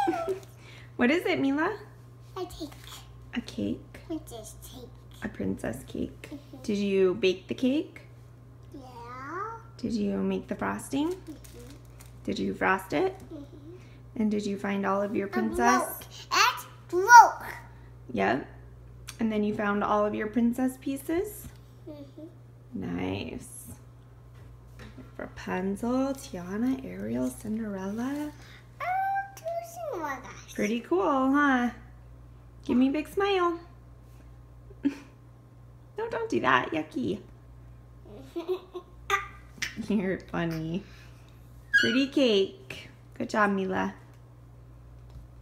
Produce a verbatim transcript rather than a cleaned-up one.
What is it, Mila? A cake. A cake? Princess cake. A princess cake. Mm-hmm. Did you bake the cake? Yeah. Did you make the frosting? Mm-hmm. Did you frost it? Mm-hmm. And did you find all of your princess? Broke. It broke. Yep. And then you found all of your princess pieces? Mm-hmm. Nice. Rapunzel, Tiana, Ariel, Cinderella. Oh, two Cinderella guys. Pretty cool, huh? Give me a big smile. No, don't do that. Yucky. You're funny. Pretty cake. Good job, Mila.